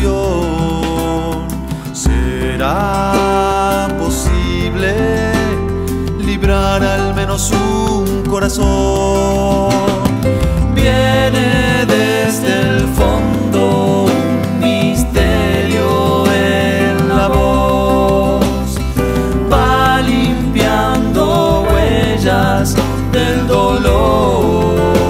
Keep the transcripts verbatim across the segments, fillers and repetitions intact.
solución. ¿Será posible librar al menos un corazón? Viene desde el fondo un misterio en la voz, va limpiando huellas del dolor.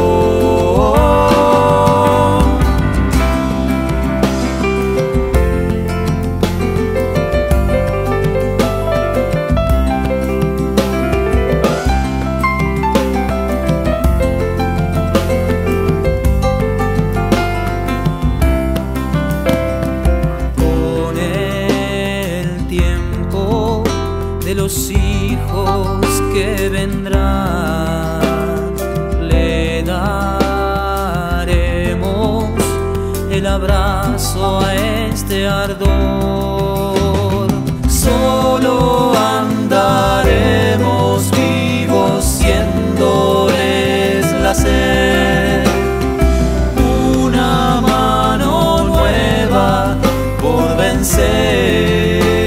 De los hijos que vendrán, le daremos el abrazo a este ardor. Solo andaremos vivos siéndoles la sed, una mano nueva por vencer.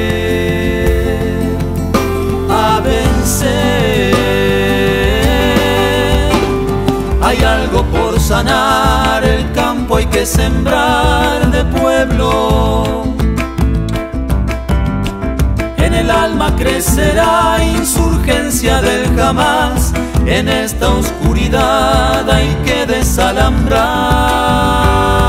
Hay algo por sanar, el campo hay que sembrar de pueblo. En el alma crecerá insurgencia del jamás, en esta oscuridad hay que desalambrar.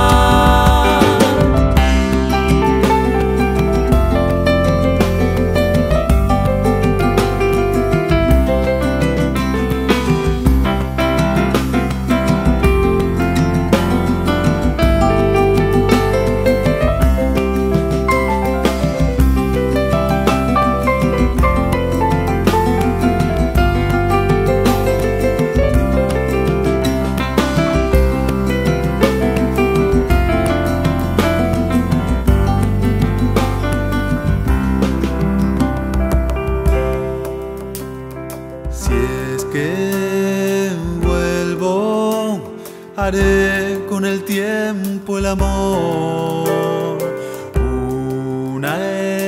Haré con el tiempo el amor, una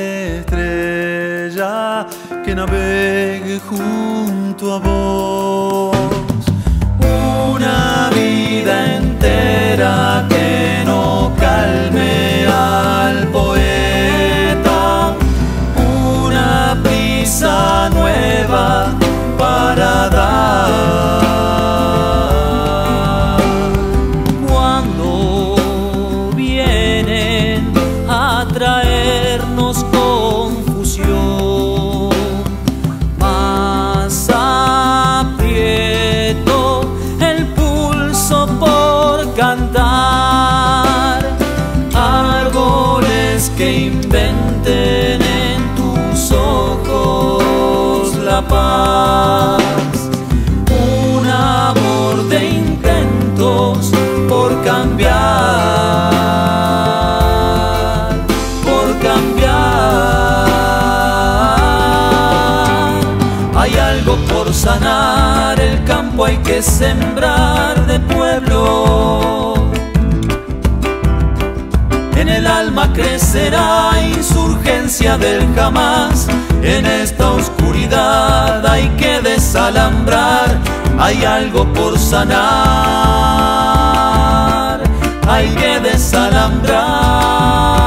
estrella que navegue junto a vos, una vida entera que no calme al poeta, una prisa nueva para dar. Traernos confusión, más aprieto el pulso por cantar, árboles que inventen en tus ojos la paz, un amor de intentos por cambiar. Hay algo por sanar, el campo hay que sembrar de pueblo. En el alma crecerá insurgencia del jamás, en esta oscuridad hay que desalambrar. Hay algo por sanar, hay que desalambrar.